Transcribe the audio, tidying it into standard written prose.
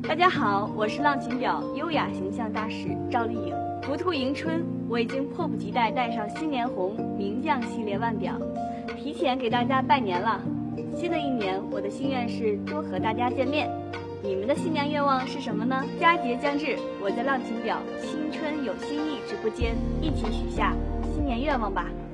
大家好，我是浪琴表优雅形象大使赵丽颖。福兔迎春，我已经迫不及待戴上新年红名将系列腕表，提前给大家拜年了。新的一年，我的心愿是多和大家见面。你们的新年愿望是什么呢？佳节将至，我在浪琴表青春有新意直播间一起许下新年愿望吧。